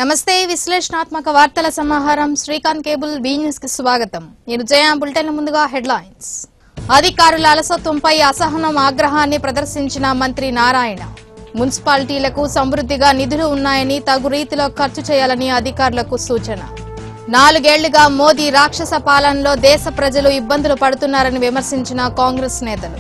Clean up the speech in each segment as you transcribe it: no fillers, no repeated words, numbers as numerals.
నమస్తే విశ్లేషణాత్మక వార్తల సమాహారం శ్రీకాంత్ కేబుల్ బి న్యూస్ కి స్వాగతం. నేను జయ బులెటిన్ ముందుగా హెడ్లైన్స్. అధికారుల అలసత్వంపై అసహనం ఆగ్రహాన్ని ప్రదర్శించిన మంత్రి నారాయణ. మున్సిపాలిటీలకు సమృద్ధిగా నిధులు ఉన్నాయని తగు రీతిలో ఖర్చు చేయాలని అధికారులకు సూచన. 4 ఏళ్లుగా మోదీ రాక్షస పాలనలో దేశ ప్రజలు ఇబ్బందులు పడుతున్నారని విమర్శించిన కాంగ్రెస్ నేతలు.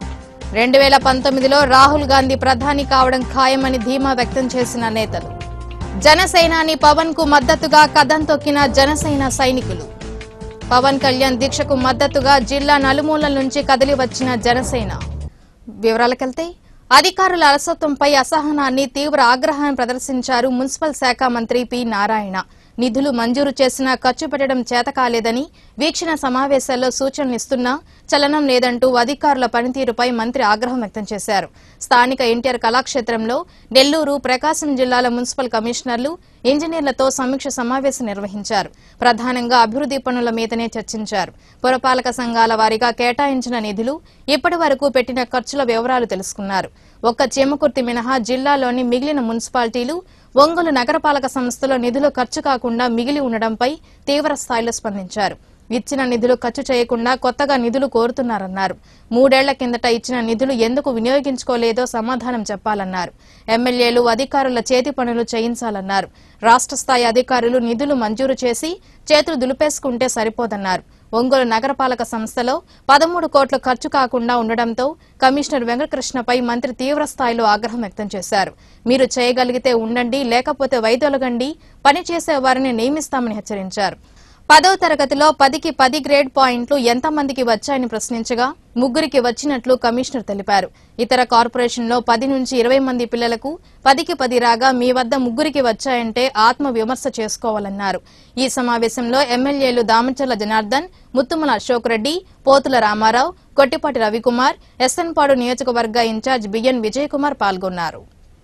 2019లో రాహుల్ గాంధీ ప్రధాని కావడం ఖాయమని ధీమా వ్యక్తం చేసిన నేతలు. జనసేనాని పవన్ కు మద్దతుగా కదం తొక్కిన జనసేన సైనికులు. పవన్ కళ్యాణ్ దీక్షకు మద్దతుగా జిల్లా నలుమూలల నుంచి కదిలి వచ్చిన జనసేన. వివరాలకెళ్తే అధికారుల అలసత్వంపై అసహనాన్ని తీవ్ర ఆగ్రహాన్ని ప్రదర్శించారు మున్సిపల్ శాఖ మంత్రి పి నారాయణ. నిధులు మంజూరు చేసినా ఖర్చు పెట్టడం చేతకాలేదని వీక్షణ సమావేశాల్లో సూచనలు ఇస్తున్నా చలనం లేదంటూ అధికారుల పనితీరుపై మంత్రి ఆగ్రహం వ్యక్తం చేశారు. స్థానిక ఎన్టీఆర్ కళాక్షేత్రంలో నెల్లూరు, ప్రకాశం జిల్లాల మున్సిపల్ కమిషనర్లు, ఇంజనీర్లతో సమీక్ష సమావేశం నిర్వహించారు. ప్రధానంగా అభివృద్ది పనుల మీదనే చర్చించారు. పురపాలక సంఘాల వారీగా కేటాయించిన నిధులు, ఇప్పటి వరకు పెట్టిన ఖర్చుల వివరాలు తెలుసుకున్నారు. ఒక్క చీమకుర్తి మినహా జిల్లాలోని మిగిలిన మున్సిపాలిటీలు, ఒంగోలు నగరపాలక సంస్థలో నిధులు ఖర్చు కాకుండా మిగిలి ఉండడంపై తీవ్ర స్థాయిలో స్పందించారు. ఇచ్చిన నిధులు ఖర్చు చేయకుండా కొత్తగా నిధులు కోరుతున్నారన్నారు. 3 ఏళ్ల కిందట ఇచ్చిన నిధులు ఎందుకు వినియోగించుకోలేదో సమాధానం చెప్పాలన్నారు. ఎమ్మెల్యేలు, అధికారుల చేతి పనులు చేయించాలన్నారు. రాష్ట్ర స్థాయి అధికారులు నిధులు మంజూరు చేసి చేతులు దులిపేసుకుంటే సరిపోదన్నారు. ఒంగోలు నగరపాలక సంస్థలో 13 కోట్లు ఖర్చు కాకుండా ఉండడంతో కమిషనర్ వెంకటకృష్ణపై మంత్రి తీవ్ర స్థాయిలో ఆగ్రహం వ్యక్తం చేశారు. మీరు చేయగలిగితే ఉండండి, లేకపోతే వైదొలగండి, పనిచేసే వారిని నియమిస్తామని హెచ్చరించారు. 10వ తరగతిలో 10కి 10 గ్రేడ్ పాయింట్లు ఎంతమందికి వచ్చాయని ప్రశ్నించగా 3కి వచ్చినట్లు కమిషనర్ తెలిపారు. ఇతర కార్పొరేషన్లో 10 నుంచి 20 మంది పిల్లలకు 10కి 10 రాగా మీ వద్ద 3కి వచ్చాయంటే ఆత్మ విమర్శ చేసుకోవాలన్నారు. ఈ సమావేశంలో ఎమ్మెల్యేలు దామచర్ల జనార్దన్, ముత్తుమల అశోక్ రెడ్డి, పోతుల రామారావు, కొట్టిపాటి రవికుమార్, ఎస్ఎన్పాడు నియోజకవర్గ ఇన్ఛార్జ్ బిఎన్ విజయ్ కుమార్ పాల్గొన్నారు.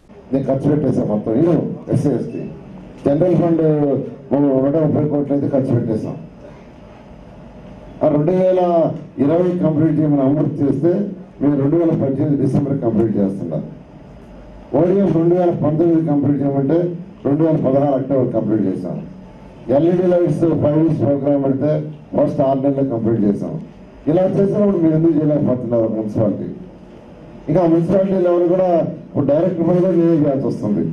జనరల్ ఫండ్ 130 కోట్లు అయితే ఖర్చు పెట్టేస్తాం. 2020 కంప్లీట్ చేయమని అమృత్ చేస్తే మేము 2018 డిసెంబర్ కంప్లీట్ చేస్తున్నాం. ఓడిఎఫ్ 2019 కంప్లీట్ చేయమంటే 2016 అక్టోబర్ కంప్లీట్ చేస్తాం. ఎల్ఈడి లైట్స్ 5 ఇయర్స్ ప్రోగ్రామ్ పెడితే ఫస్ట్ 6 నెలల్లో కంప్లీట్ చేస్తాం. ఇలా చేసినప్పుడు మీరు ఎందుకు చేయలేకపోతున్నారు మున్సిపాలిటీ? ఇంకా మున్సిపాలిటీ లెవెల్ కూడా ఇప్పుడు డైరెక్ట్ పని కూడా నేనే చేయాల్సి వస్తుంది.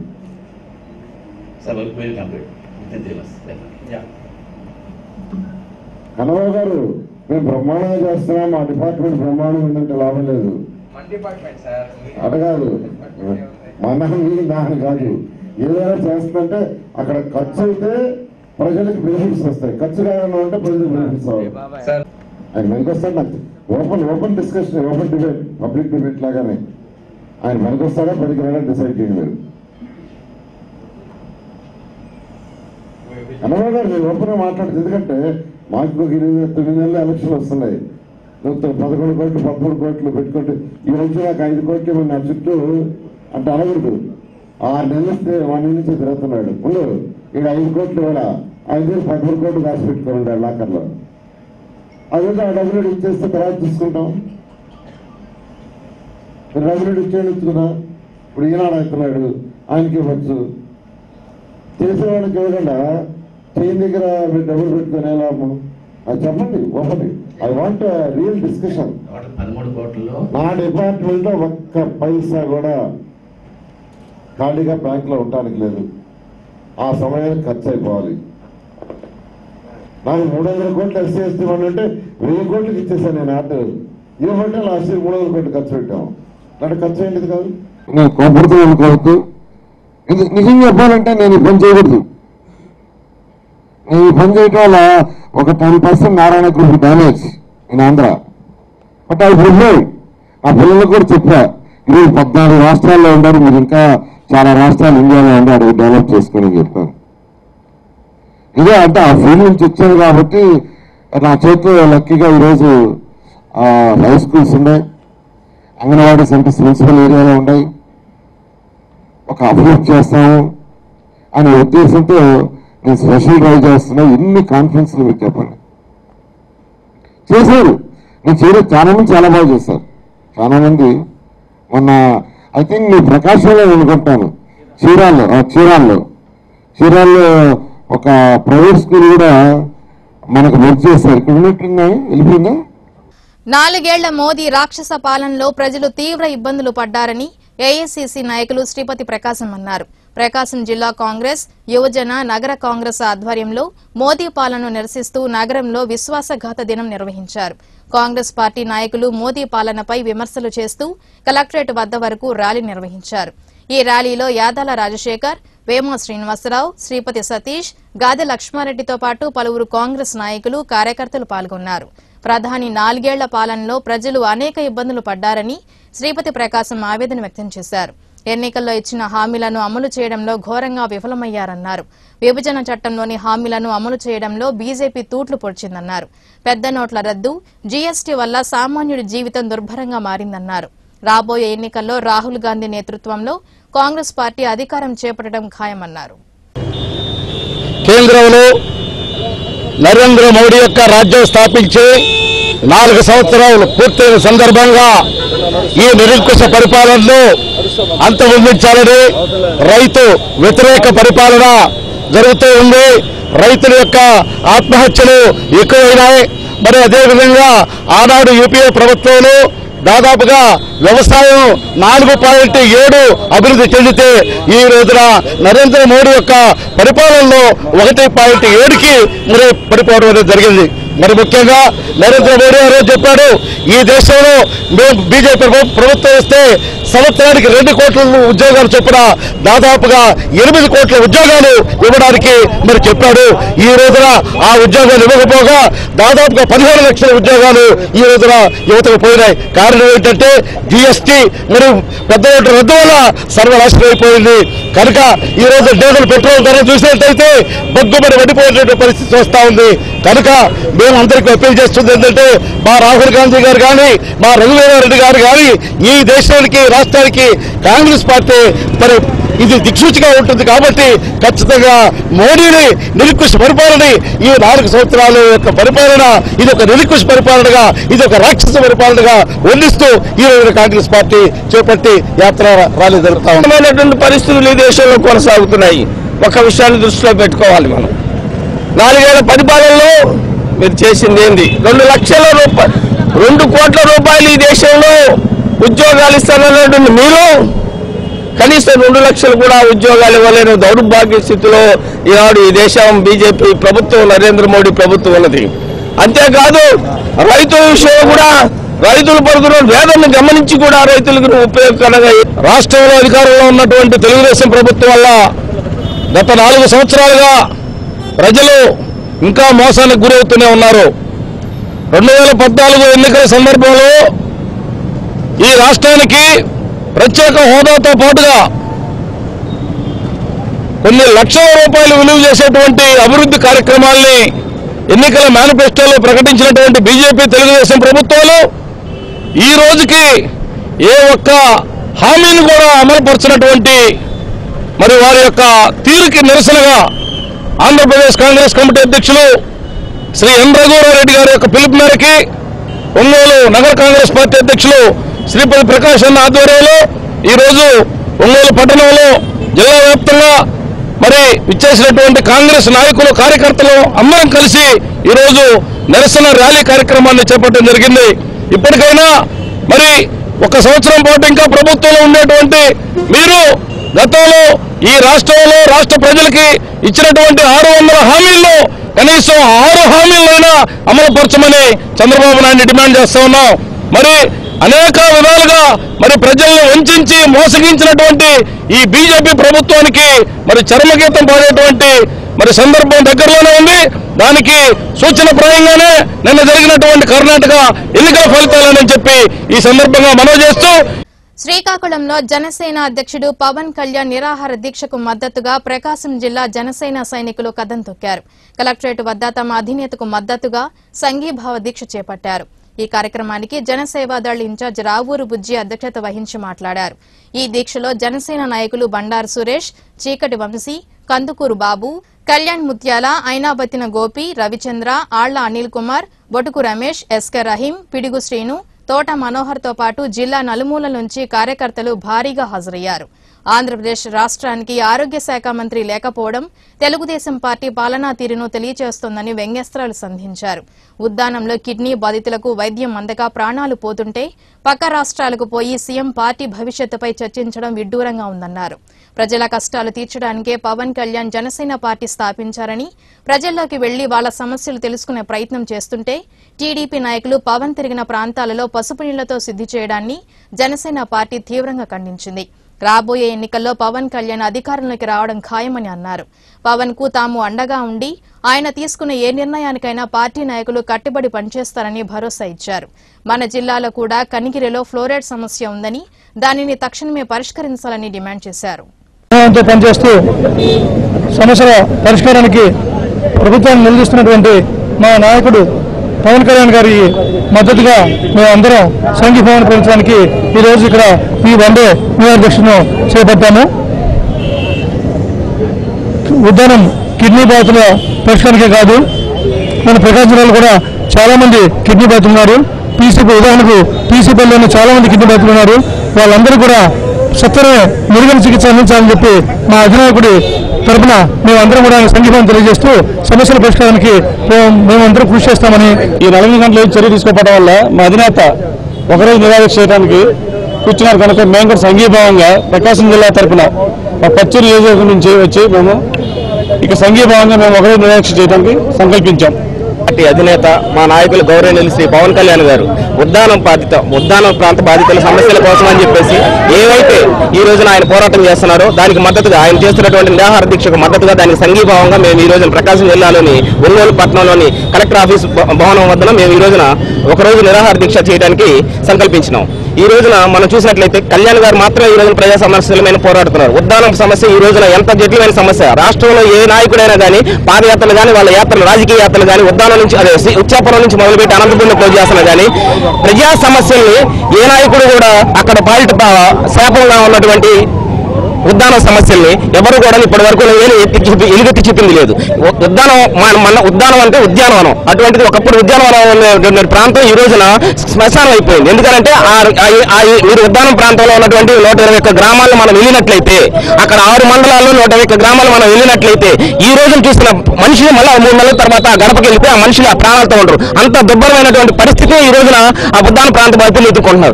కనబాబు గారు, మేము బ్రహ్మాండంగా చేస్తున్నాం, మా డిపార్ట్మెంట్ బ్రహ్మాండం ఉందంటే లాభం లేదు. అటు కాదు, మన దాని కాదు, ఏదైనా చేస్తుందంటే అక్కడ ఖర్చు అయితే ప్రజలకు బెనిఫిట్స్ వస్తాయి, ఖర్చు కావాలన్నా అంటే ప్రజలకు బెనిఫిట్స్ అవ్వాలి. ఆయన వెనకొస్తాడు. నాకు open discussion, open debate, public debate లాగానే ఆయన వెనకొస్తాడా 10కి వెళ్ళడం డిసైడ్ చేయలేదు. కనబాబు గారు, నేను ఓపెన్ గా మాట్లాడుతుంది ఎందుకంటే మాకు 9 నెలలు ఎలక్షన్ వస్తున్నాయి. 11 కోట్లు 13 కోట్లు పెట్టుకుంటే ఈ రోజు నాకు 5 కోట్లు నా చుట్టూ అంటే అనకూడదు. 6 నెలలు వస్తే 1 నెల నుంచి తిరుగుతున్నాడు. ముందు ఇక్కడ 5 కోట్లు కూడా 13 కోట్లు దాచి పెట్టుకోండి లాకర్లో. అది ఆ డబ్బులు ఇచ్చేస్తే తర్వాత తీసుకుంటాం. డబ్బులు ఇచ్చేయచ్చుకున్నా. ఇప్పుడు ఈనాడు అవుతున్నాడు, ఆయనకి ఇవ్వచ్చు. చేసేవాడికి ఇవ్వకుండా చేయిన దగ్గర మీరు డబ్బులు పెట్టుకునే లాభం అది చెప్పండి. Open I want real discussion. నా డిపార్ట్మెంట్ లో ఒక్క పైసా కూడా ఖాళీగా బ్యాంక్ లో ఉండటానికి లేదు. ఆ సమయానికి ఖర్చు అయిపోవాలి. నాకు 300 కోట్లు ఎస్సీ ఎస్టీ అంటే 1000 కోట్లకి ఇచ్చేసాను నేను. ఆర్డర్ ఇవ్వమంటే లాస్ట్ ఇయర్ 300 కోట్లు ఖర్చు పెట్టాం. అంటే ఖర్చు అయ్యింది కాదు. నేను కోపడుతూ అనుకోవద్దు. నిజం చెప్పాలంటే నేను ఈ పని చేయకూడదు. ఈ పని చేయటం వల్ల ఒక 10% Narayana group damage in Andhra. But I prefer, ఆ పిల్లలకు కూడా చెప్పా, ఈరోజు 14 రాష్ట్రాల్లో ఉన్నారు, మీరు ఇంకా చాలా రాష్ట్రాలు ఇండియాలో ఉన్నారు, డెవలప్ చేసుకుని చెప్పాను. ఇదే అంటే ఆ ఫీల్డ్ నుంచి వచ్చాను కాబట్టి నా చేతిలో లక్కీగా ఈరోజు హై స్కూల్స్ ఉన్నాయి, అంగన్వాడీ సెంటర్స్ మున్సిపల్ ఏరియాలో ఉన్నాయి, ఒక అప్రోచ్ చేస్తాము అనే ఉద్దేశంతో నేను స్పెషల్ డ్రైవ్ చేస్తున్నా. ఎన్ని కాన్ఫరెన్స్లు మీకు చెప్పండి చేశారు. నేను చేయలేదు, చాలా మంది చాలా బాగా చేశారు. చాలా మంది మొన్న ఐ థింక్ మీ ప్రకాశంలో అనుకుంటాను, చీరాల్లో చీరాల్లో ఒక ప్రైవేట్ స్కూల్ కూడా మనకు వర్క్ చేస్తారు. ఇక్కడ ఉన్నట్టుందా, వెళ్ళిపోయిందా? 4 ఏళ్ల మోదీ రాక్షస పాలనలో ప్రజలు తీవ్ర ఇబ్బందులు పడ్డారని ఏఐసీసీ నాయకులు శ్రీపతి ప్రకాశం అన్నారు. ప్రకాశం జిల్లా కాంగ్రెస్ యువజన నగర కాంగ్రెస్ ఆధ్వర్యంలో మోదీ పాలనను నిరసిస్తూ నగరంలో విశ్వాసఘాత దినం నిర్వహించారు. కాంగ్రెస్ పార్టీ నాయకులు మోదీ పాలనపై విమర్శలు చేస్తూ కలెక్టరేట్ వద్ద వరకు ర్యాలీ నిర్వహించారు. ఈ ర్యాలీలో యాదాల రాజశేఖర్, వేమ శ్రీనివాసరావు, శ్రీపతి సతీష్, గాదె లక్ష్మారెడ్డితో పాటు పలువురు కాంగ్రెస్ నాయకులు కార్యకర్తలు పాల్గొన్నారు. ప్రధాని 4 ఏళ్ల పాలనలో ప్రజలు అనేక ఇబ్బందులు పడ్డారని శ్రీపతి ప్రకాశం ఆవేదన వ్యక్తం చేశారు. ఎన్నికల్లో ఇచ్చిన హామీలను అమలు చేయడంలో ఘోరంగా విఫలమయ్యారన్నారు. విభజన చట్టంలోని హామీలను అమలు చేయడంలో బీజేపీ తూట్లు పొడిచిందన్నారు. పెద్ద నోట్ల రద్దు, జీఎస్టీ వల్ల సామాన్యుడి జీవితం దుర్భరంగా మారిందన్నారు. రాబోయే ఎన్నికల్లో రాహుల్ గాంధీ నేతృత్వంలో కాంగ్రెస్ పార్టీ అధికారం చేపట్టడం ఖాయమన్నారు. కేంద్రంలో నరేంద్ర మోడీ యొక్క రాజ్యం స్థాపించి 4 సంవత్సరాలు పూర్తయిన సందర్భంగా ఈ నిరంకుశ పరిపాలనను అంతమొందించాలని రైతు వ్యతిరేక పరిపాలన జరుగుతూ ఉంది. రైతుల యొక్క ఆత్మహత్యలు ఎక్కువైనాయి. మరి అదేవిధంగా ఆనాడు యూపీఏ ప్రభుత్వంలో దాదాపుగా వ్యవసాయం 4.7 అభివృద్ధి చెందితే ఈ రోజున నరేంద్ర మోడీ యొక్క పరిపాలనలో 1.7కి మరి పడిపోవడం అనేది జరిగింది. మరి ముఖ్యంగా నరేంద్ర మోడీ గారు చెప్పాడు, ఈ దేశంలో మేము బీజేపీ ప్రభుత్వం వస్తే సంవత్సరానికి 2 కోట్ల ఉద్యోగాలు చొప్పున దాదాపుగా 8 కోట్ల ఉద్యోగాలు ఇవ్వడానికి మరి చెప్పాడు. ఈ రోజున ఆ ఉద్యోగాలు ఇవ్వకపోగా దాదాపుగా 15 లక్షల ఉద్యోగాలు ఈ రోజున యువతకు పోయినాయి. కారణం ఏంటంటే జీఎస్టీ మరియు పెద్ద ఓటు రద్దు వల్ల సర్వనాశనం అయిపోయింది. కనుక ఈ రోజు డీజిల్ పెట్రోల్ ధర చూసినట్టయితే బొగ్గుమని పడిపోయేటువంటి పరిస్థితి వస్తా ఉంది. కనుక మేము అందరికీ అప్పీల్ చేస్తుంది ఏంటంటే, మా రాహుల్ గాంధీ గారు కానీ మా రఘువీరారెడ్డి గారు కానీ ఈ దేశానికి రాష్ట్రానికి కాంగ్రెస్ పార్టీ మరి ఇది దిక్సూచిగా ఉంటుంది. కాబట్టి ఖచ్చితంగా మోడీని నిరంకుశ పరిపాలన, ఈ 4 సంవత్సరాల యొక్క పరిపాలన ఇది ఒక నిరంకుశ పరిపాలనగా, ఇది ఒక రాక్షస పరిపాలనగా వండిస్తూ ఈ రోజు కాంగ్రెస్ పార్టీ చేపట్టి యాత్ర ర్యాలీ జరుగుతా ఉన్నటువంటి పరిస్థితులు ఈ దేశంలో కొనసాగుతున్నాయి. ఒక విషయాన్ని దృష్టిలో పెట్టుకోవాలి. మనం 4 ఏళ్ల పరిపాలనలో మీరు చేసింది ఏంది? 2 లక్షల రూపాయలు 2 కోట్ల రూపాయలు ఈ దేశంలో ఉద్యోగాలు ఇస్తానన్నటువంటి మీరు కనీసం 2 లక్షలు కూడా ఉద్యోగాలు ఇవ్వలేని దౌర్భాగ్య స్థితిలో ఈనాడు ఈ దేశం బీజేపీ ప్రభుత్వం, నరేంద్ర మోడీ ప్రభుత్వం ఉన్నది. అంతేకాదు రైతుల విషయంలో కూడా రైతులు పడుతున్న వేదనను గమనించి కూడా రైతులకు ఉపయోగకరంగా రాష్ట్రంలో అధికారంలో ఉన్నటువంటి తెలుగుదేశం ప్రభుత్వం వల్ల గత 4 సంవత్సరాలుగా ప్రజలు ఇంకా మోసానికి గురవుతూనే ఉన్నారు. 2014 ఎన్నికల సందర్భంలో ఈ రాష్ట్రానికి ప్రత్యేక హోదాతో పాటుగా కొన్ని లక్షల రూపాయలు విలువ చేసేటువంటి అభివృద్ధి కార్యక్రమాల్ని ఎన్నికల మేనిఫెస్టోలో ప్రకటించినటువంటి బీజేపీ తెలుగుదేశం ప్రభుత్వాలు ఈ రోజుకి ఏ ఒక్క హామీని కూడా అమలుపరిచినటువంటి మరి వారి యొక్క తీరుకి నిరసనగా ఆంధ్రప్రదేశ్ కాంగ్రెస్ కమిటీ అధ్యక్షులు శ్రీ ఎన్ రఘువీరారెడ్డి గారి యొక్క పిలుపు మేరకి ఒంగోలు నగర కాంగ్రెస్ పార్టీ అధ్యక్షులు శ్రీపతి ప్రకాశ్ అన్న ఆధ్వర్యంలో ఈరోజు ఒంగోలు పట్టణంలో జిల్లా వ్యాప్తంగా మరి ఇచ్చేసినటువంటి కాంగ్రెస్ నాయకులు, కార్యకర్తలు అందరం కలిసి ఈరోజు నిరసన ర్యాలీ కార్యక్రమాన్ని చేపట్టడం జరిగింది. ఇప్పటికైనా మరి 1 సంవత్సరం పాటు ఇంకా ప్రభుత్వంలో ఉండేటువంటి మీరు గతంలో ఈ రాష్ట్రంలో రాష్ట్ర ప్రజలకి ఇచ్చినటువంటి 600 హామీల్లో కనీసం 6 హామీలైనా అమలుపరచమని చంద్రబాబు నాయుడు డిమాండ్ చేస్తా ఉన్నాం. మరి అనేక విధాలుగా మరి ప్రజలను వంచి మోసగించినటువంటి ఈ బీజేపీ ప్రభుత్వానికి మరి చరమగీతం పాడేటువంటి మరి సందర్భం దగ్గరలోనే ఉంది. దానికి సూచనప్రాయంగానే నిన్న జరిగినటువంటి కర్ణాటక ఎన్నికల ఫలితాలని చెప్పి ఈ సందర్భంగా మనవి చేస్తూ శ్రీకాకుళంలో జనసేన అధ్యక్షుడు పవన్ కళ్యాణ్ నిరాహార దీక్షకు మద్దతుగా ప్రకాశం జిల్లా జనసేన సైనికులు కదం తొక్కారు. కలెక్టరేట్ వద్ద తమ అధినేతకు మద్దతుగా సంఘీభావ దీక్ష చేపట్టారు. ఈ కార్యక్రమానికి జనసేవాదళ్ ఇన్ఛార్జ్ రావూరు బుజ్జి అధ్యక్షత వహించి మాట్లాడారు. ఈ దీక్షలో జనసేన నాయకులు బండారు సురేష్, చీకటి వంశీ, కందుకూరు బాబు, కళ్యాణ్ ముత్యాల, ఐనాబత్తిన గోపి, రవిచంద్ర, ఆళ్ల అనిల్ కుమార్, బొటుకు రమేష్, ఎస్కే రహీం, పిడుగు శ్రీను, తోట మనోహర్ తో పాటు జిల్లా నలుమూల నుంచి కార్యకర్తలు భారీగా హాజరయ్యారు. ఆంధ్రప్రదేశ్ రాష్ట్రానికి ఆరోగ్య శాఖ మంత్రి లేకపోవడం తెలుగుదేశం పార్టీ పాలనా తీరును తెలియజేస్తోందని వ్యంగ్యాస్త్రాలు సంధించారు. ఉద్దానంలో కిడ్నీ బాధితులకు వైద్యం అందక ప్రాణాలు పోతుంటే పక్క రాష్ట్రాలకు పోయి సీఎం పార్టీ భవిష్యత్తుపై చర్చించడం విడ్డూరంగా ఉందన్నారు. ప్రజల కష్టాలు తీర్చడానికే పవన్ కళ్యాణ్ జనసేన పార్టీ స్థాపించారని, ప్రజల్లోకి వెళ్లి వాళ్ల సమస్యలు తెలుసుకునే ప్రయత్నం చేస్తుంటే టీడీపీ నాయకులు పవన్ తిరిగిన ప్రాంతాలలో పసుపు నీళ్లతో శుద్ధి చేయడాన్ని జనసేన పార్టీ తీవ్రంగా ఖండించింది. రాబోయే ఎన్నికల్లో పవన్ కళ్యాణ్ అధికారంలోకి రావడం ఖాయమని అన్నారు. పవన్ కు తాము అండగా ఉండి ఆయన తీసుకున్న ఏ నిర్ణయానికైనా పార్టీ నాయకులు కట్టుబడి పనిచేస్తారని భరోసా ఇచ్చారు. మన జిల్లాలో కూడా కనిగిరిలో ఫ్లోరైడ్ సమస్య ఉందని, దానిని తక్షణమే పరిష్కరించాలని డిమాండ్ చేశారు. పనిచేస్తూ సమస్యల పరిష్కారానికి ప్రభుత్వాన్ని నిలదీస్తున్నటువంటి మా నాయకుడు పవన్ కళ్యాణ్ గారి మద్దతుగా మేమందరం సంఘీభావం పెంచడానికి ఈ రోజు ఇక్కడ ఈ వన్డే దీక్షను చేపట్టాము. ఉద్దానం కిడ్నీ బాధితుల పరిష్కారానికే కాదు, మన ప్రకాశం జిల్లాలో కూడా చాలా మంది కిడ్నీ బాధితులు ఉన్నారు. పీసీపీ ఉదాహరణకు పీసీపీలోనే చాలా మంది కిడ్నీ బాధితులు ఉన్నారు. వాళ్ళందరూ కూడా సత్వరమే మెరుగైన చికిత్స అందించాలని చెప్పి మా అధినాయకుడి తరఫున మేమందరం కూడా సంఘీభావం తెలియజేస్తూ సమస్యల పరిష్కారానికి మేమందరం కృషి చేస్తామని. ఈ 4 గంటల చర్య తీసుకోవడం వల్ల మా అధినేత ఒకరోజు నిరాదీక్ష చేయడానికి కూర్చున్నారు కనుక మేము కూడా సంఘీభావంగా ప్రకాశం జిల్లా తరఫున మా పచ్చూరు నియోజకవర్గం నుంచి వచ్చి మేము ఇక సంఘీభావంగా మేము ఒకరోజు నిరాదీక్ష చేయడానికి సంకల్పించాం. పార్టీ అధినేత మా నాయకులు గౌరవనీయులు శ్రీ పవన్ కళ్యాణ్ గారు ఉద్దానం ప్రాంత బాధితుల సమస్యల కోసం అని చెప్పేసి ఏవైతే ఈ రోజున ఆయన పోరాటం చేస్తున్నారో దానికి మద్దతుగా ఆయన చేస్తున్నటువంటి నిరాహార దీక్షకు మద్దతుగా దానికి సంఘీభావంగా మేము ఈ రోజున ప్రకాశం జిల్లాలోని ఒంగోలు పట్టణంలోని కలెక్టర్ ఆఫీస్ భవనం వద్ద మేము ఈ రోజున ఒకరోజు నిరాహార దీక్ష చేయడానికి సంకల్పించినాం. ఈ రోజున మనం చూసినట్లయితే కళ్యాణ్ గారు మాత్రమే ఈ రోజున ప్రజా సమస్యల మీద పోరాడుతున్నారు. ఉద్దానం సమస్య ఈ రోజున ఎంత జటిలమైన సమస్య. రాష్ట్రంలో ఏ నాయకుడైనా కానీ పాదయాత్రలు కానీ వాళ్ళ యాత్రలు రాజకీయ యాత్రలు కానీ ఉద్దానం నుంచి అదే ఉచ్చాపురం నుంచి మొదలుపెట్టి అనంతపురంలో క్లోజ్ చేస్తున్నా కానీ ప్రజా సమస్యల్ని ఏ నాయకుడు కూడా అక్కడ శాపంగా ఉన్నటువంటి ఉద్దానం సమస్యల్ని ఎవరు కూడా ఇప్పటి వరకు ఎలుగెత్తి చూపింది లేదు. ఉద్దానం అంటే ఉద్యానవనం, అటువంటిది ఒకప్పుడు ఉద్యానవనం ప్రాంతం ఈ రోజున శ్మశానం అయిపోయింది. ఎందుకంటే మీరు ఉద్దానం ప్రాంతంలో ఉన్నటువంటి 121 గ్రామాలను మనం వెళ్ళినట్లయితే అక్కడ 6 మండలాల్లో 121 గ్రామాలు మనం వెళ్ళినట్లయితే ఈ రోజున చూసిన మనుషులు మళ్ళీ 3 నెలల తర్వాత గడపకి వెళ్తే ఆ మనుషులు ఆ ప్రాణాలతో ఉండరు. అంత దుర్భరమైనటువంటి పరిస్థితి ఈ రోజున ఆ ఉద్దాన ప్రాంత బాధితులు ఎదుర్కొంటున్నారు.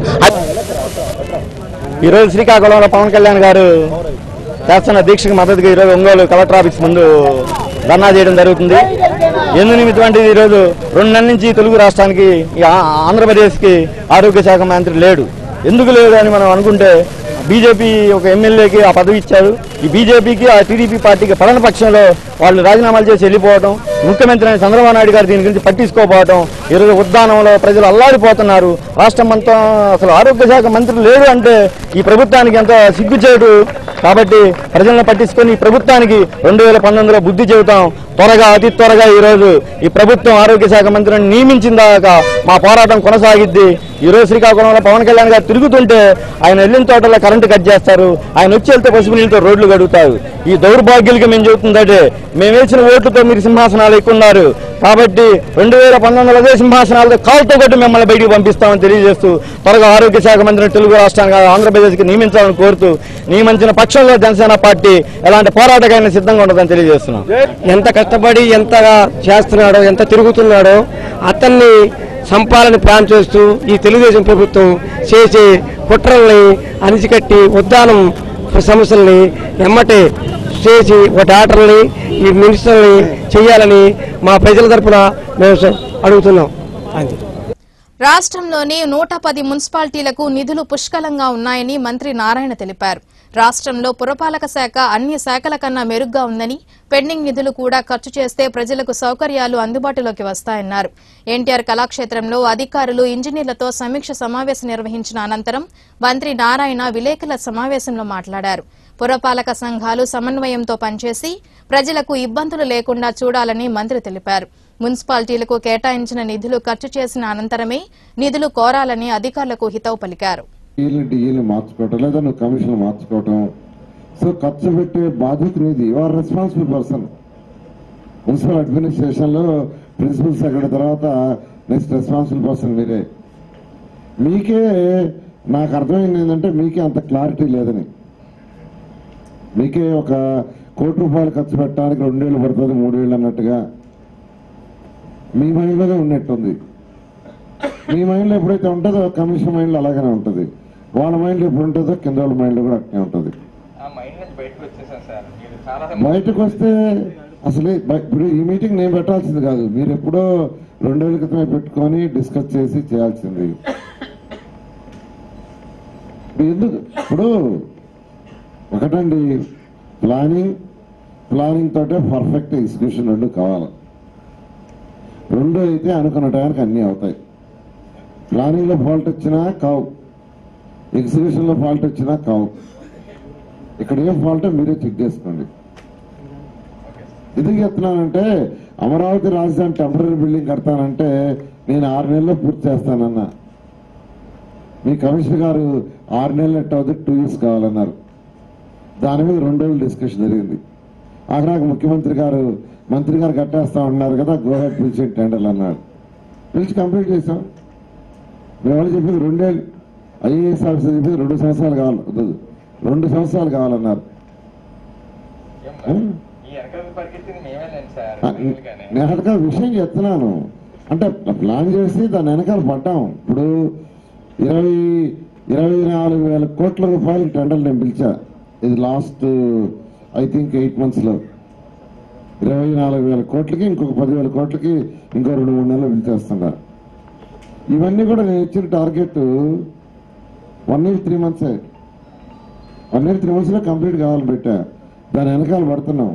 ఈరోజు శ్రీకాకుళంలో పవన్ కళ్యాణ్ గారు చేస్తున్న దీక్షకు మద్దతుగా ఈరోజు ఒంగోలు కలెక్టర్ ఆఫీస్ ముందు ధర్నా చేయడం జరుగుతుంది. ఎందు నిమిత్తం అంటే ఈరోజు 2 నెలల నుంచి తెలుగు రాష్ట్రానికి ఆంధ్రప్రదేశ్కి ఆరోగ్య శాఖ మంత్రి లేడు. ఎందుకు లేదు అని మనం అనుకుంటే బీజేపీ ఒక ఎమ్మెల్యేకి ఆ పదవి ఇచ్చారు. ఈ బీజేపీకి ఆ టీడీపీ పార్టీకి పడని పక్షంలో వాళ్ళు రాజీనామాలు చేసి వెళ్ళిపోవడం, ముఖ్యమంత్రి అయిన చంద్రబాబు నాయుడు గారు దీని గురించి పట్టించుకోకపోవడం, ఈరోజు ఉద్దానంలో ప్రజలు అల్లాడిపోతున్నారు. రాష్ట్రం అంతా అసలు ఆరోగ్య శాఖ మంత్రి లేడు అంటే ఈ ప్రభుత్వానికి ఎంతో సిగ్గుచేటు. కాబట్టి ప్రజలను పట్టించుకొని ఈ ప్రభుత్వానికి 2019లో బుద్ధి చెబుతాం. త్వరగా అతి త్వరగా ఈరోజు ఈ ప్రభుత్వం ఆరోగ్య శాఖ మంత్రిని నియమించిన దాకా మా పోరాటం కొనసాగిద్ది. ఈరోజు శ్రీకాకుళంలో పవన్ కళ్యాణ్ గారు తిరుగుతుంటే ఆయన వెళ్ళిన తోటలో కరెంటు కట్ చేస్తారు, ఆయన వచ్చి వెళ్తే పసుపు నీళ్ళతో రోడ్లు గడుగుతారు. ఈ దౌర్భాగ్యులకి మేము చెబుతుందంటే మేము వేసిన ఓట్లతో మీరు సింహాసనాలు ఎక్కున్నారు కాబట్టి 2019లో అదే సింహాసనాలతో కాలుతో కొట్టి మిమ్మల్ని బయటికి పంపిస్తామని తెలియజేస్తూ త్వరగా ఆరోగ్య శాఖ మంత్రిని తెలుగు రాష్ట్రానికి ఆంధ్రప్రదేశ్కి నియమించాలని కోరుతూ నియమించిన పక్షంలో జనసేన పార్టీ ఎలాంటి పోరాటకైనా సిద్ధంగా ఉండదని తెలియజేస్తున్నాం. ఎంత కష్టపడి ఎంతగా చేస్తున్నాడో, ఎంత తిరుగుతున్నాడో అతన్ని సంపాలని ప్లాన్ చేస్తూ ఈ తెలుగుదేశం ప్రభుత్వం చేసే కుట్రల్ని అణిచికట్టి ఉద్దానం సమస్యల్ని ఎమ్మటే చేసి ఒక ఆర్డర్ని ఈ మినిస్టర్ని చేయాలని మా ప్రజల తరఫున మేము అడుగుతున్నాం. రాష్ట్రంలోని 110 మున్సిపాలిటీలకు నిధులు పుష్కలంగా ఉన్నాయని మంత్రి నారాయణ తెలిపారు. రాష్ట్రంలో పురపాలక శాఖ అన్ని శాఖల కన్నా మెరుగ్గా ఉందని, పెండింగ్ నిధులు కూడా ఖర్చు చేస్తే ప్రజలకు సౌకర్యాలు అందుబాటులోకి వస్తాయన్నారు. ఎన్టీఆర్ కళాక్షేత్రంలో అధికారులు, ఇంజనీర్లతో సమీక్ష సమావేశం నిర్వహించిన అనంతరం మంత్రి నారాయణ విలేకరుల సమావేశంలో మాట్లాడారు. పురపాలక సంఘాలు సమన్వయంతో పనిచేసి ప్రజలకు ఇబ్బందులు లేకుండా చూడాలని మంత్రి తెలిపారు. మున్సిపాలిటీలకు కేటాయించిన నిధులు ఖర్చు చేసిన అనంతరమే నిధులు కోరాలని అధికారులకు హితవు పలికారు. మార్చుకోవటం లేదా నువ్వు కమిషన్ మార్చుకోవటం, సో ఖర్చు పెట్టే బాధ్యత నీది. You are responsible person. Municipal administration లో ప్రిన్సిపల్ సెక్రటరీ తర్వాత నెక్స్ట్ రెస్పాన్సిబుల్ పర్సన్ మీరే. మీకే నాకు అర్థమైంది ఏంటంటే మీకే అంత క్లారిటీ లేదని. మీకే ఒక ₹1,00,00,000 ఖర్చు పెట్టడానికి 2 ఏళ్ళు పడుతుంది 3 ఏళ్ళు అన్నట్టుగా మీ మైండ్లోనే ఉన్నట్టుంది. మీ మైండ్లో ఎప్పుడైతే ఉంటుందో కమిషన్ మైండ్లో అలాగనే ఉంటుంది. వాళ్ళ మైండ్లో ఎప్పుడు ఉంటుందో కింద వాళ్ళ మైండ్లో కూడా అట్నే ఉంటుంది. బయటకు వస్తే అసలు ఇప్పుడు ఈ మీటింగ్ నేను పెట్టాల్సింది కాదు, మీరు ఎప్పుడో 2 ఏళ్ల క్రితమే పెట్టుకొని డిస్కస్ చేసి చేయాల్సింది. ఎందుకు ఇప్పుడు ఒకటండి, ప్లానింగ్ తోటే పర్ఫెక్ట్ ఎగ్జిక్యూషన్ 2 కావాలి. 2 అయితే అనుకున్న టైంకి అన్నీ అవుతాయి. ప్లానింగ్లో ఫాల్ట్ వచ్చినా కావు, ఎగ్జిక్యూషన్లో ఫాల్ట్ వచ్చినా కావు. ఇక్కడ ఏం ఫాల్ట్ మీరే చెక్ చేసుకోండి. ఎందుకు చెప్తున్నానంటే అమరావతి రాజధాని టెంపరీ బిల్డింగ్ కడతానంటే నేను 6 నెలల్లో పూర్తి చేస్తానన్నా. మీ కమిషనర్ గారు 6 నెలలు ఎట్ అవుతుంది 2 years కావాలన్నారు. దాని మీద 2 రోజులు డిస్కషన్ జరిగింది. ఆఖరాకు మంత్రి గారు కట్టేస్తా ఉన్నారు కదా, గోహెడ్ పిలిచి టెండర్లు అన్నాడు. పిలిచి కంప్లీట్ చేసాం. మేము వాళ్ళు చెప్పింది 2 ఏళ్ళు, ఐఏఎస్ ఆఫీసర్ చెప్పింది 2 సంవత్సరాలు కావాలి, 2 సంవత్సరాలు కావాలన్నారు. నేను అక్కడ విషయం చెప్తున్నాను అంటే ప్లాన్ చేసి దాని వెనకాల పడ్డాం. ఇప్పుడు 24,000 కోట్ల రూపాయలు టెండర్లు నేను పిలిచా. ఇది లాస్ట్ ఐ థింక్ 8 months లో 24,000 కోట్లకి ఇంకొక 10,000 కోట్లకి ఇంకో 2-3 నెలలు పిలిచేస్తున్నా. ఇవన్నీ కూడా నేను ఇచ్చిన target 1 year 3 months. 1 year 3 months లో కంప్లీట్ కావాలని పెట్టా. దాని వెనకాల పడుతున్నాం.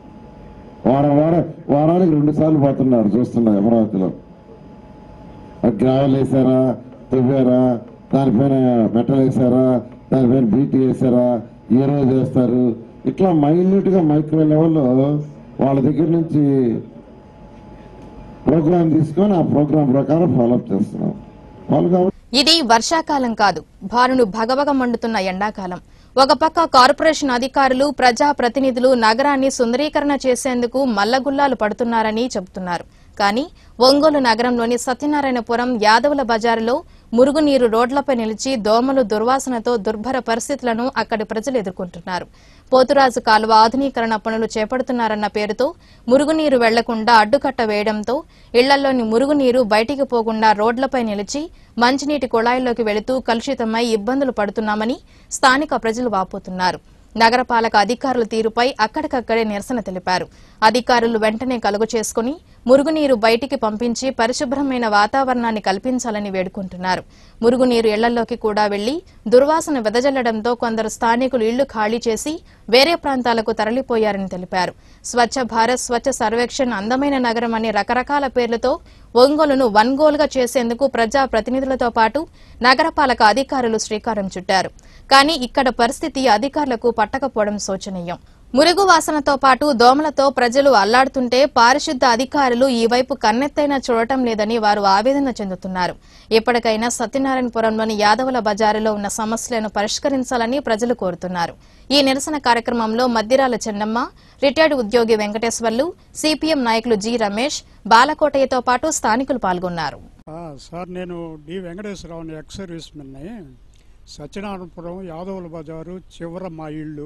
వారానికి 2 సార్లు పోతున్నారు చూస్తున్నా. అమరావతిలో గ్రావెల్ వేసారా, తవ్వారా, దానిపైన మెటల్ వేసారా, దానిపైన బీటీ వేసారా, ఏ రోజు వేస్తారు, ఇట్లా మైన్యూట్ గా మైక్రో లెవెల్లో వాళ్ళ దగ్గర నుంచి ప్రోగ్రామ్ తీసుకొని ఆ ప్రోగ్రామ్ ప్రకారం ఫాలోఅప్ చేస్తున్నాం. ఇది వర్షాకాలం కాదు, భారును భగభగ మండుతున్న ఎండాకాలం. ఒక పక్క కార్పొరేషన్ అధికారులు, ప్రజా ప్రతినిధులు నగరాన్ని సుందరీకరణ చేసేందుకు మల్లగుల్లాలు పడుతున్నారని చెబుతున్నారు. కానీ ఒంగోలు నగరంలోని సత్యనారాయణపురం యాదవుల బజారులో మురుగునీరు రోడ్లపై నిలిచి దోమలు దుర్వాసనతో దుర్భర పరిస్థితులను అక్కడి ప్రజలు ఎదుర్కొంటున్నారు. పోతురాజు కాలువ ఆధునీకరణ పనులు చేపడుతున్నారన్న పేరుతో మురుగునీరు వెళ్లకుండా అడ్డుకట్ట వేయడంతో ఇళ్లలోని మురుగునీరు బయటికి పోకుండా రోడ్లపై నిలిచి మంచినీటి కుళాయిల్లోకి వెళుతూ కలుషితమై ఇబ్బందులు పడుతున్నామని స్థానిక ప్రజలు వాపోతున్నారు. నగరపాలక అధికారుల తీరుపై అక్కడికక్కడే నిరసన తెలిపారు. అధికారులు వెంటనే కలుగు చేసుకుని మురుగునీరు బయటికి పంపించి పరిశుభ్రమైన వాతావరణాన్ని కల్పించాలని వేడుకుంటున్నారు. మురుగునీరు ఇళ్లలోకి కూడా వెళ్లి దుర్వాసన వెదజల్లడంతో కొందరు స్థానికులు ఇళ్లు ఖాళీ చేసి వేరే ప్రాంతాలకు తరలిపోయారని తెలిపారు. స్వచ్ఛ భారత్, స్వచ్ఛ సర్వేక్షణ్, అందమైన నగరం అనే రకరకాల పేర్లతో ఒంగోలును వన్ గోల్గా చేసేందుకు ప్రజా ప్రతినిధులతో పాటు నగరపాలక అధికారులు శ్రీకారం చుట్టారు. కానీ ఇక్కడ పరిస్థితి అధికారులకు పట్టకపోవడం శోచనీయం. మురుగు వాసనతో పాటు దోమలతో ప్రజలు అల్లాడుతుంటే పారిశుద్ధ అధికారులు ఈ వైపు కన్నెత్తైనా చూడటం లేదని వారు ఆవేదన చెందుతున్నారు. ఎప్పటికైనా సత్యనారాయణపురంలోని యాదవుల బజారులో ఉన్న సమస్యలను పరిష్కరించాలని ప్రజలు కోరుతున్నారు. ఈ నిరసన కార్యక్రమంలో మద్దిరాల చెన్నమ్మ, రిటైర్డ్ ఉద్యోగి వెంకటేశ్వర్లు, సిపిఎం నాయకులు జి రమేష్, బాలకోటయ్యతో పాటు స్థానికులు పాల్గొన్నారు. సార్, నేను డి వెంకటేశ్వరరావుని, ఎక్స్ సర్వీస్ మెన్ని. సత్యనారాయణపురం యాదవుల బజారు చివర మా ఇళ్ళు.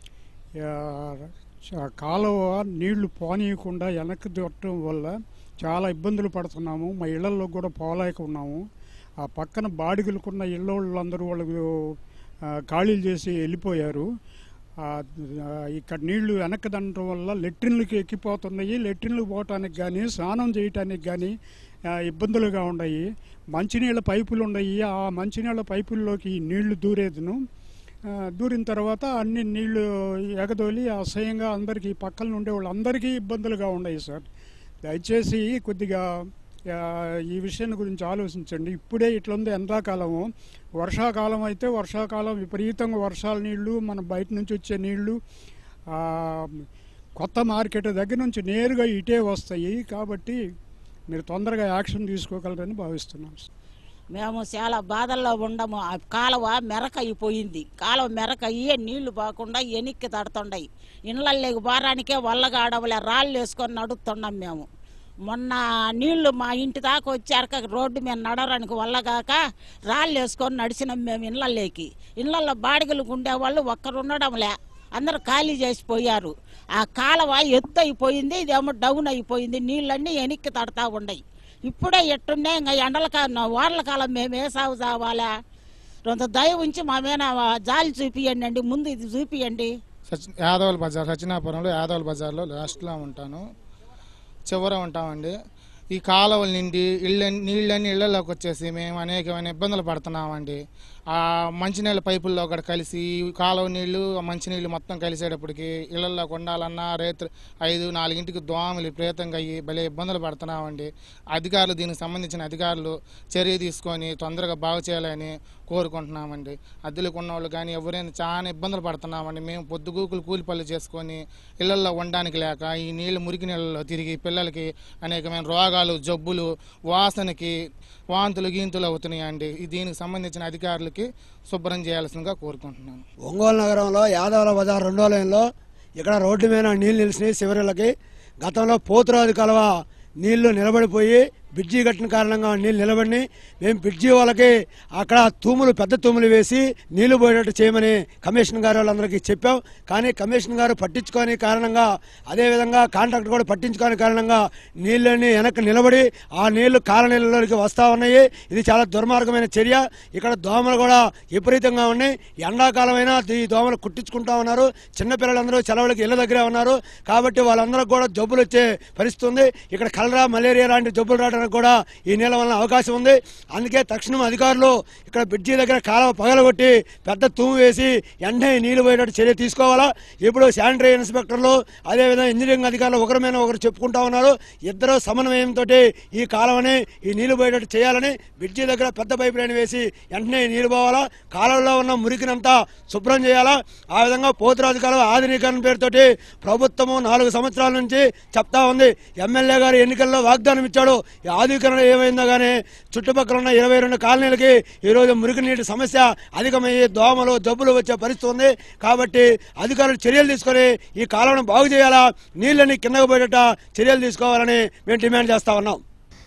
కాలువ నీళ్లు పోనీయకుండా వెనక్కి దొట్టడం వల్ల చాలా ఇబ్బందులు పడుతున్నాము. మా ఇళ్లలో కూడా పోలేక ఉన్నాము. ఆ పక్కన బాడిగలుకున్న ఇళ్ళ వాళ్ళందరూ వాళ్ళు ఖాళీలు చేసి వెళ్ళిపోయారు. ఇక్కడ నీళ్లు వెనక్కి దండటం వల్ల లెట్రిన్లకి ఎక్కిపోతున్నాయి. లెట్రిన్లకు పోవటానికి కానీ స్నానం చేయటానికి కానీ ఇబ్బందులుగా ఉన్నాయి. మంచినీళ్ళ పైపులు ఉన్నాయి. ఆ మంచినీళ్ళ పైపుల్లోకి నీళ్లు దూరిన తర్వాత అన్ని నీళ్లు ఎగదోలి అసహ్యంగా అందరికీ పక్కన ఉండే వాళ్ళందరికీ ఇబ్బందులుగా ఉన్నాయి. సార్, దయచేసి కొద్దిగా ఈ విషయం గురించి ఆలోచించండి. ఇప్పుడే ఇట్లుంది ఎండాకాలము. వర్షాకాలం అయితే వర్షాకాలం విపరీతంగా వర్షాల నీళ్లు, మన బయట నుంచి వచ్చే నీళ్లు కొత్త మార్కెట్ దగ్గర నుంచి నేరుగా ఇటే వస్తాయి. కాబట్టి మీరు తొందరగా యాక్షన్ తీసుకోగలరని భావిస్తున్నాం. మేము చాలా బాధల్లో ఉండము. కాలువ మెరక అయిపోయింది. కాలువ మెరక అయ్యే నీళ్లు పోకుండా ఎనిక్కి తడుతుండయి. ఇళ్ళకి బారానికే వల్లగాడవలే రాళ్ళు వేసుకొని నడుస్తున్నాం మేము. మొన్న నీళ్లు మా ఇంటి దాకా వచ్చాక రోడ్డు మీద నడవడానికి వల్లగాక రాళ్ళు వేసుకొని నడిచినాం మేము ఇళ్ళకి. ఇళ్ళల్లో బాడిగలు ఉండేవాళ్ళు ఒక్కరు ఉండడంలే. అందరు ఖాళీ చేసిపోయారు. ఆ కాలువ ఎత్తు అయిపోయింది, ఇదేమో డౌన్ అయిపోయింది, నీళ్ళన్నీ వెనక్కి తడతా ఉన్నాయి. ఇప్పుడే ఎట్టున్నాయి, ఇంకా ఎండల కాలం వానల కాలం మేము ఏ సాగు చావాలా? కొంత దయ ఉంచి మా మీద జాలి చూపియండి, ముందు ఇది చూపియండి. యాదవల బజార్, సత్యనాపురంలో యాదవల బజార్లో లాస్ట్లో ఉంటాను, చివర ఉంటామండి. ఈ కాలువల నిండి నీళ్ళన్నీ ఇళ్లలోకి వచ్చేసి మేము అనేకమైన ఇబ్బందులు పడుతున్నామండి. ఆ మంచినీళ్ళ పైపుల్లో కూడా కలిసి కాలువ నీళ్లు మంచినీళ్ళు మొత్తం కలిసేటప్పటికి ఇళ్లలోకి ఉండాలన్నా రేత్రి 5-4 దోమలు విపరీతంగా అయ్యి భలే ఇబ్బందులు పడుతున్నామండి. అధికారులు, దీనికి సంబంధించిన అధికారులు చర్య తీసుకొని తొందరగా బాగు చేయాలని కోరుకుంటున్నామండి. అద్దెలకు ఉన్న వాళ్ళు కానీ ఎవరైనా చాలా ఇబ్బందులు పడుతున్నామండి. మేము పొద్దుగూకులు కూలి పనులు చేసుకొని ఇళ్లల్లో ఉండడానికి లేక ఈ నీళ్లు మురికి నీళ్ళలో తిరిగి పిల్లలకి అనేకమైన రోగాలు, జబ్బులు, వాసనకి వాంతులు గీంతులు అవుతున్నాయండి. దీనికి సంబంధించిన అధికారులకి శుభ్రం చేయాల్సిందిగా కోరుకుంటున్నాను. ఒంగోలు నగరంలో యాదవల బజార్ 2వ లైన్లో ఇక్కడ రోడ్డు మీద నీళ్లు నిలిచినాయి. శివరులకి గతంలో పోతురాజు కలవ నీళ్లు నిలబడిపోయి బ్రిడ్జి కట్టిన కారణంగా నీళ్ళు నిలబడి మేము బ్రిడ్జి వాళ్ళకి అక్కడ తూములు, పెద్ద తూములు వేసి నీళ్లు పోయేటట్టు చేయమని కమిషనర్ గారు వాళ్ళందరికీ చెప్పాం. కానీ కమిషనర్ గారు పట్టించుకోని కారణంగా, అదేవిధంగా కాంట్రాక్టర్ కూడా పట్టించుకోని కారణంగా నీళ్ళని వెనక్కి నిలబడి ఆ నీళ్లు కాలనీళ్ళలోకి వస్తూ ఉన్నాయి. ఇది చాలా దుర్మార్గమైన చర్య. ఇక్కడ దోమలు కూడా విపరీతంగా ఉన్నాయి. ఎండాకాలమైనా ఈ దోమలు కుట్టించుకుంటా ఉన్నారు. చిన్నపిల్లలందరూ సెలవులకి ఇళ్ల దగ్గరే ఉన్నారు కాబట్టి వాళ్ళందరూ కూడా జబ్బులు వచ్చే పరిస్థితి ఉంది. ఇక్కడ కలరా, మలేరియా లాంటి జబ్బులు రావడానికి కూడా ఈ నీళ్ళ వలన అవకాశం ఉంది. అందుకే తక్షణం అధికారులు ఇక్కడ బ్రిడ్జి దగ్గర కాలువ పగలగొట్టి పెద్ద తూము వేసి వెంటనే నీళ్లు పోయేటట్టు చర్య తీసుకోవాలా. ఇప్పుడు శానిటరీ ఇన్స్పెక్టర్లు, అదేవిధంగా ఇంజనీరింగ్ అధికారులు ఒకరి మీద ఒకరు చెప్పుకుంటా ఉన్నారు. ఇద్దరు సమన్వయంతో ఈ కాలువని ఈ నీళ్లు పోయేటట్టు చేయాలని బ్రిడ్జి దగ్గర పెద్ద పైప్ లైన్ వేసి వెంటనే నీళ్లు పోవాలా. కాలువలో ఉన్న మురికినంతా శుభ్రం చేయాలా. ఆ విధంగా పోతురాజు కాలువ ఆధునీకరణ పేరుతోటి ప్రభుత్వము 4 సంవత్సరాల నుంచి చెప్తా ఉంది. ఎమ్మెల్యే గారు ఎన్నికల్లో వాగ్దానం ఇచ్చాడు. ఆధునీకరణ ఏమైందో కానీ చుట్టుపక్కల ఉన్న 22 కాలనీలకి ఈరోజు మురికి నీటి సమస్య అధికమయ్యి దోమలు, జబ్బులు వచ్చే పరిస్థితి ఉంది. కాబట్టి అధికారులు చర్యలు తీసుకొని ఈ కాలువను బాగు చేయాలా, నీళ్ళని కిందకు పోయేట చర్యలు తీసుకోవాలని మేము డిమాండ్ చేస్తా ఉన్నాం.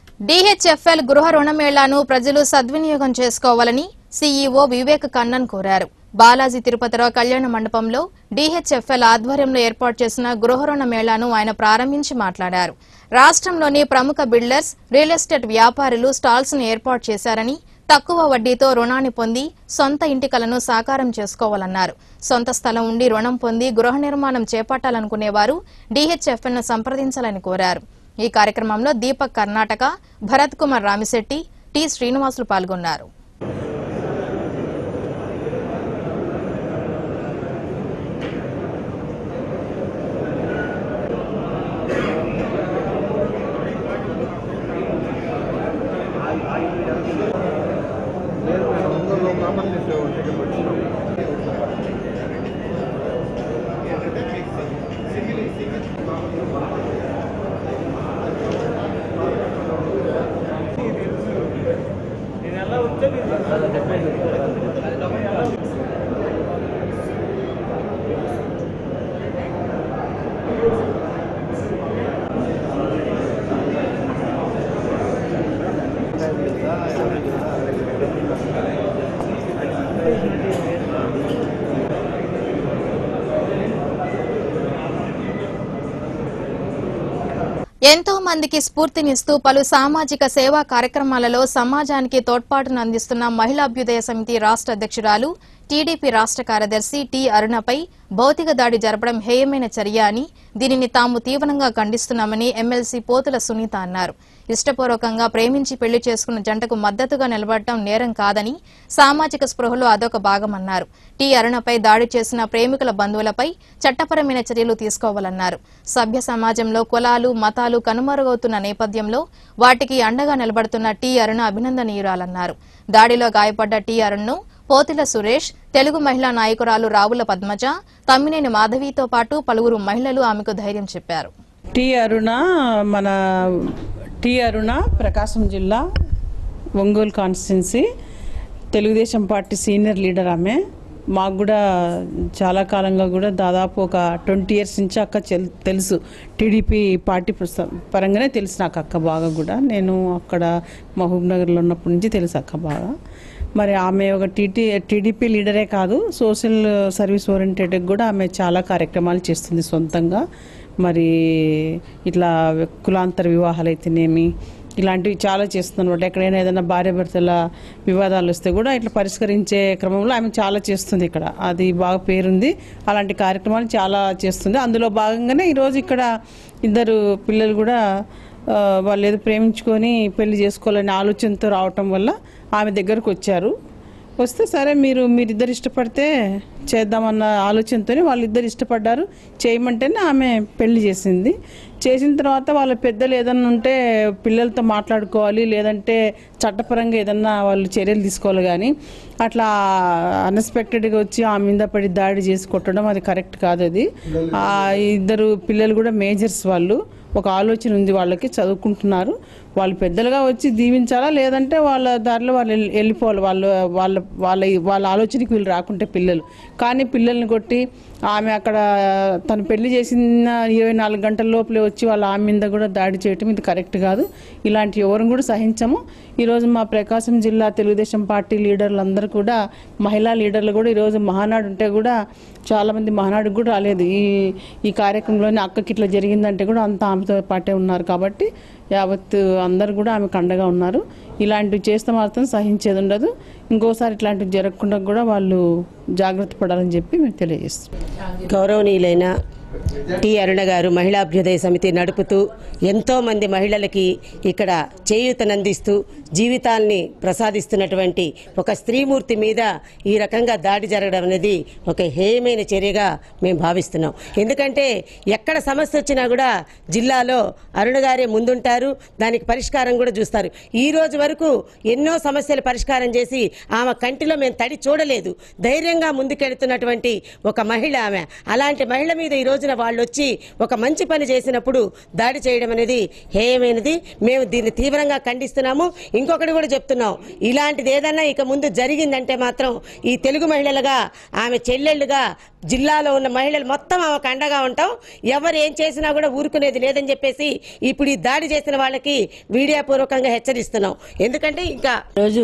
DHFL గృహ రుణమేళాను ప్రజలు సద్వినియోగం చేసుకోవాలని CEO వివేక్ కన్నన్ కోరారు. బాలాజీ తిరుపతిరావు కళ్యాణ మండపంలో DHFL ఆధ్వర్యంలో ఏర్పాటు చేసిన గృహ రుణ మేళాను ఆయన ప్రారంభించి మాట్లాడారు. రాష్ట్రంలోని ప్రముఖ బిల్డర్స్, రియల్ ఎస్టేట్ వ్యాపారులు స్టాల్స్ ను ఏర్పాటు చేశారని, తక్కువ వడ్డీతో రుణాన్ని పొంది సొంత ఇంటి కలను సాకారం చేసుకోవాలన్నారు. సొంత స్థలం ఉండి రుణం పొంది గృహ నిర్మాణం చేపట్టాలనుకునేవారు DHFL ను సంప్రదించాలని కోరారు. ఈ కార్యక్రమంలో దీపక్ కర్ణాటక, భరత్ కుమార్ రామిశెట్టి, టి శ్రీనివాసులు పాల్గొన్నారు. ఎంతో మందికి స్ఫూర్తినిస్తూ పలు సామాజిక సేవా కార్యక్రమాలలో సమాజానికి తోడ్పాటును అందిస్తున్న మహిళాభ్యుదయ సమితి రాష్ట్ర అధ్యక్షురాలు, టీడీపీ రాష్ట్ర కార్యదర్శి టి అరుణపై భౌతిక దాడి జరపడం హేయమైన చర్య అని, దీనిని తాము తీవ్రంగా ఖండిస్తున్నామని ఎమ్మెల్సీ పోతుల సునీత అన్నారు. ఇష్టపూర్వకంగా ప్రేమించి పెళ్లి చేసుకున్న జంటకు మద్దతుగా నిలబడటం నేరం కాదని, సామాజిక స్పృహలో అదొక భాగమన్నారు. టి అరుణపై దాడి చేసిన ప్రేమికుల బంధువులపై చట్టపరమైన చర్యలు తీసుకోవాలన్నారు. సభ్య సమాజంలో కులాలు, మతాలు కనుమరుగవుతున్న నేపథ్యంలో వాటికి అండగా నిలబడుతున్న టి అరుణ అభినందనీయురాలన్నారు. దాడిలో గాయపడ్డ టి అరుణ్ను పోతిల సురేష్, తెలుగు మహిళా నాయకురాలు రావుల పద్మజ, తమ్మినేని మాధవితో పాటు పలువురు మహిళలు ఆమెకు ధైర్యం చెప్పారు. టి అరుణ ప్రకాశం జిల్లా Ongole constituency Telugudesam party senior leader. ఆమె మాకు కూడా చాలా కాలంగా కూడా దాదాపు ఒక 20 years నుంచి అక్క తెలుసు. టీడీపీ పార్టీ పరంగానే తెలుసు నాకు అక్క బాగా. కూడా నేను అక్కడ మహబూబ్ నగర్లో ఉన్నప్పటి నుంచి తెలుసు అక్క బాగా. మరి ఆమె ఒక టీడీపీ లీడరే కాదు, సోషల్ సర్వీస్ ఓరియంటెడ్గా కూడా ఆమె చాలా కార్యక్రమాలు చేస్తుంది సొంతంగా. మరి ఇట్లా కులాంతర వివాహాలు అయితేనేమి ఇలాంటివి చాలా చేస్తున్నమాట. ఎక్కడైనా ఏదైనా భార్యాభర్తల వివాదాలు వస్తే కూడా ఇట్లా పరిష్కరించే క్రమంలో ఆమె చాలా చేస్తుంది. ఇక్కడ అది బాగా పేరుంది. అలాంటి కార్యక్రమాలు చాలా చేస్తుంది. అందులో భాగంగానే ఈరోజు ఇక్కడ ఇద్దరు పిల్లలు కూడా వాళ్ళు ఏదో ప్రేమించుకొని పెళ్లి చేసుకోవాలనే ఆలోచనతో రావటం వల్ల ఆమె దగ్గరకు వచ్చారు. వస్తే సరే మీరిద్దరు ఇష్టపడితే చేద్దామన్న ఆలోచనతో వాళ్ళిద్దరు ఇష్టపడ్డారు. చేయమంటేనే ఆమె పెళ్లి చేసింది. చేసిన తర్వాత వాళ్ళ పెద్దలు ఏదన్నా ఉంటే పిల్లలతో మాట్లాడుకోవాలి, లేదంటే చట్టపరంగా ఏదన్నా వాళ్ళు చర్యలు తీసుకోవాలి. కానీ అట్లా అన్ఎక్స్పెక్టెడ్గా వచ్చి ఆమె మీద పడి దాడి చేసి కొట్టడం అది కరెక్ట్ కాదు. అది ఇద్దరు పిల్లలు కూడా మేజర్స్, వాళ్ళు ఒక ఆలోచన ఉంది, వాళ్ళకి చదువుకుంటున్నారు. వాళ్ళు పెద్దలుగా వచ్చి దీవించాలా, లేదంటే వాళ్ళ దారిలో వాళ్ళు వెళ్ళిపోవాలి. వాళ్ళ ఆలోచనకి వీళ్ళు రాకుంటే పిల్లలు. కానీ పిల్లల్ని కొట్టి ఆమె అక్కడ తను పెళ్లి చేసిన 24 గంటల లోపలే వచ్చి వాళ్ళ ఆమె మీద కూడా దాడి చేయటం ఇది కరెక్ట్ కాదు. ఇలాంటి ఎవరు కూడా సహించము. ఈరోజు మా ప్రకాశం జిల్లా తెలుగుదేశం పార్టీ లీడర్లు అందరూ కూడా, మహిళా లీడర్లు కూడా ఈరోజు మహానాడు ఉంటే కూడా చాలామంది మహానాడుకు కూడా రాలేదు. ఈ కార్యక్రమంలోనే అక్కకి ఇట్లా జరిగిందంటే కూడా అంతా ఆమెతో పాటే ఉన్నారు. కాబట్టి యావత్ అందరు కూడా ఆమెకు అండగా ఉన్నారు. ఇలాంటివి చేస్తే మాత్రం సహించేది ఉండదు. ఇంకోసారి ఇట్లాంటివి జరగకుండా కూడా వాళ్ళు జాగ్రత్త పడాలని చెప్పి మేము తెలియజేస్తున్నాం. గౌరవనీయులైన టి అరుణ గారు మహిళాభ్యుదయ సమితి నడుపుతూ ఎంతోమంది మహిళలకి ఇక్కడ చేయూతనందిస్తూ జీవితాల్ని ప్రసాదిస్తున్నటువంటి ఒక స్త్రీమూర్తి మీద ఈ రకంగా దాడి జరగడం అనేది ఒక హేయమైన చర్యగా మేము భావిస్తున్నాం. ఎందుకంటే ఎక్కడ సమస్య వచ్చినా కూడా జిల్లాలో అరుణ గారే ముందుంటారు, దానికి పరిష్కారం కూడా చూస్తారు. ఈ రోజు వరకు ఎన్నో సమస్యలు పరిష్కారం చేసి ఆమె కంటిలో మేము తడి చూడలేదు. ధైర్యంగా ముందుకెళ్తున్నటువంటి ఒక మహిళ ఆమె. అలాంటి మహిళ మీద ఈ రోజున వాళ్ళు వచ్చి ఒక మంచి పని చేసినప్పుడు దాడి చేయడం అనేది హేయమైనది. మేము దీన్ని తీవ్రంగా ఖండిస్తున్నాము. ఇంకొకటి కూడా చెప్తున్నాం, ఇలాంటిది ఏదన్నా ఇక ముందు జరిగిందంటే మాత్రం ఈ తెలుగు మహిళలుగా, ఆమె చెల్లెళ్ళుగా, జిల్లాలో ఉన్న మహిళలు మొత్తం ఆమెకు అండగా ఉంటాం. ఎవరు ఏం చేసినా కూడా ఊరుకునేది లేదని చెప్పేసి ఇప్పుడు ఈ దాడి చేసిన వాళ్ళకి వీడియోపూర్వకంగా హెచ్చరిస్తున్నాం. ఎందుకంటే ఇంకా రోజు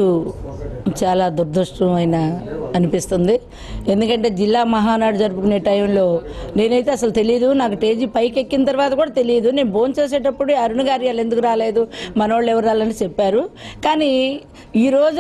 చాలా దురదృష్టమైన అనిపిస్తుంది. ఎందుకంటే జిల్లా మహానాడు జరుపుకునే టైంలో నేనైతే అసలు తెలియదు, నాకు స్టేజీ పైకి ఎక్కిన తర్వాత కూడా తెలియదు. నేను భోజనం చేసేటప్పుడు అరుణ గారి వాళ్ళు ఎందుకు రాలేదు, మనోళ్ళు ఎవరు రాలని చెప్పారు. కానీ ఈరోజు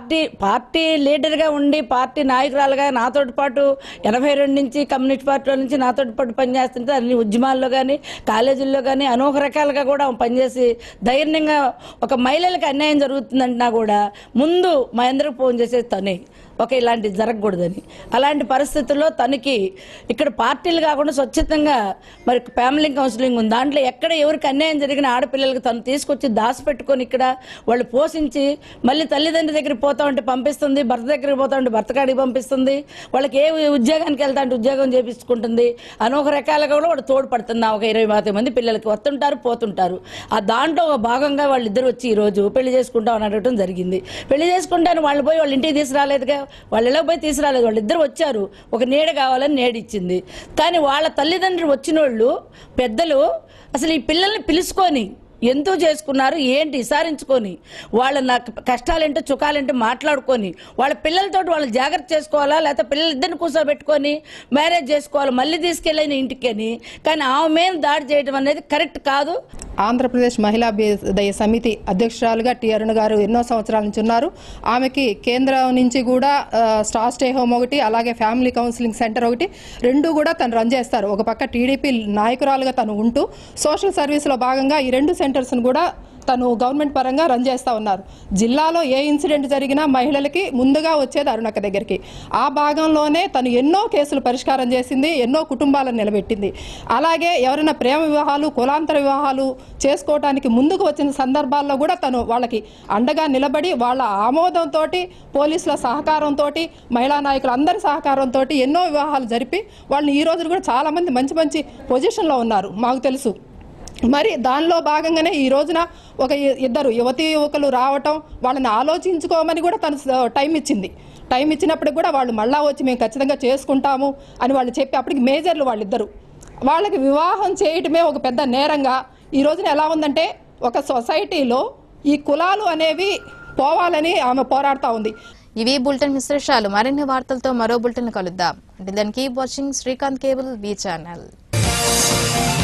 పార్టీ లీడర్గా ఉండి పార్టీ నాయకురాలుగా నాతో పాటు 82 నుంచి కమ్యూనిస్ట్ పార్టీలో నుంచి నాతో పాటు పనిచేస్తుంటే అన్ని ఉద్యమాల్లో కానీ కాలేజీల్లో కానీ అనేక రకాలుగా కూడా పనిచేసి ధైర్యంగా ఒక మహిళలకు అన్యాయం జరుగుతుందంటున్నా కూడా ముందు మా అందరికి ఫోన్ చేసేది తనే, ఇలాంటి జరగకూడదని. అలాంటి పరిస్థితుల్లో తనకి ఇక్కడ పార్టీలు కాకుండా స్వచ్ఛతంగా మరి ఫ్యామిలీ కౌన్సిలింగ్ ఉంది. దాంట్లో ఎక్కడ ఎవరికి అన్యాయం జరిగిన ఆడపిల్లలకి తను తీసుకొచ్చి దాచిపెట్టుకొని ఇక్కడ వాళ్ళు పోషించి మళ్ళీ తల్లిదండ్రి దగ్గరికి పోతా ఉంటే పంపిస్తుంది, భర్త దగ్గరికి పోతా ఉంటే భర్త కాడికి పంపిస్తుంది, వాళ్ళకి ఏ ఉద్యోగానికి వెళ్తా అంటే ఉద్యోగం చేపించుకుంటుంది. అనేక రకాలుగా కూడా వాడు తోడ్పడుతుంది. ఒక 20 మంది పిల్లలకి వస్తుంటారు పోతుంటారు. ఆ దాంట్లో ఒక భాగంగా వాళ్ళిద్దరు వచ్చి ఈరోజు పెళ్లి చేసుకుంటామని అడగటం జరిగింది. పెళ్లి చేసుకుంటాను వాళ్ళు పోయి వాళ్ళ ఇంటికి తీసుకురాలేదుగా, వాళ్ళు ఎలా పోయి తీసుకురాలేదు, వాళ్ళిద్దరు వచ్చారు. ఒక నీడ కావాలని నీడిచ్చింది. కానీ వాళ్ళ తల్లిదండ్రులు వచ్చిన వాళ్ళు పెద్దలు అసలు ఈ పిల్లల్ని పిలుచుకొని ఎంతో చేసుకున్నారు ఏంటి విసారించుకొని వాళ్ళ కష్టాలేంటో చుకాలేంటో మాట్లాడుకొని వాళ్ళ పిల్లలతో వాళ్ళు జాగ్రత్త చేసుకోవాలా, లేకపోతే పిల్లలిద్దరిని కూర్చోబెట్టుకొని మ్యారేజ్ చేసుకోవాలి మళ్ళీ తీసుకెళ్ళిన ఇంటికని. కానీ ఆమె మీద దాడి చేయడం అనేది కరెక్ట్ కాదు. ఆంధ్రప్రదేశ్ మహిళాభ్యుదయ సమితి అధ్యక్షురాలుగా టి అరుణ గారు ఎన్నో సంవత్సరాల నుంచి ఉన్నారు. ఆమెకి కేంద్రం నుంచి కూడా స్టార్ స్టే హోమ్ ఒకటి, అలాగే ఫ్యామిలీ కౌన్సిలింగ్ సెంటర్ ఒకటి, రెండు కూడా తను రన్ చేస్తారు. ఒక పక్క టీడీపీ నాయకురాలుగా తను ఉంటూ సోషల్ సర్వీస్లో భాగంగా ఈ రెండు సెంటర్స్ను కూడా తను గవర్నమెంట్ పరంగా రన్ చేస్తూ ఉన్నారు. జిల్లాలో ఏ ఇన్సిడెంట్ జరిగినా మహిళలకి ముందుగా వచ్చేది అరుణక్క దగ్గరికి. ఆ భాగంలోనే తను ఎన్నో కేసులు పరిష్కారం చేసింది, ఎన్నో కుటుంబాలను నిలబెట్టింది. అలాగే ఎవరైనా ప్రేమ వివాహాలు, కులాంతర వివాహాలు చేసుకోవడానికి ముందుకు వచ్చిన సందర్భాల్లో కూడా తను వాళ్ళకి అండగా నిలబడి వాళ్ళ ఆమోదంతో, పోలీసుల సహకారంతో, మహిళా నాయకులు అందరి సహకారంతో ఎన్నో వివాహాలు జరిపి వాళ్ళని ఈ రోజు కూడా చాలామంది మంచి మంచి పొజిషన్లో ఉన్నారు మాకు తెలుసు. మరి దానిలో భాగంగానే ఈ రోజున ఒక ఇద్దరు యువతీ యువకులు రావటం, వాళ్ళని ఆలోచించుకోమని కూడా తను టైం ఇచ్చింది. టైం ఇచ్చినప్పటికి కూడా వాళ్ళు మళ్ళా వచ్చి మేము ఖచ్చితంగా చేసుకుంటాము అని వాళ్ళు చెప్పి అప్పటికి మేజర్లు వాళ్ళిద్దరు వాళ్ళకి వివాహం చేయటమే ఒక పెద్ద నేరంగా ఈ రోజున ఎలా ఉందంటే ఒక సొసైటీలో ఈ కులాలు అనేవి పోవాలని ఆమె పోరాడుతూ ఉంది. ఇవి బులెటిన్ విశేషాలు. మరిన్ని వార్తలతో మరో బులెటిన్ కలుద్దాం. అంటే దాన్ని keep watching Srikanth cable V channel.